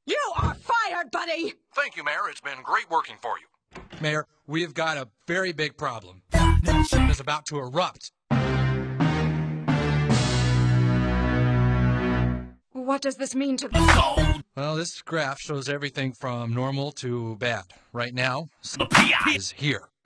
You are fired, buddy! Thank you, Mayor. It's been great working for you. Mayor, we've got a very big problem. It is about to erupt. What does this mean to the... Well, this graph shows everything from normal to bad. Right now, is here.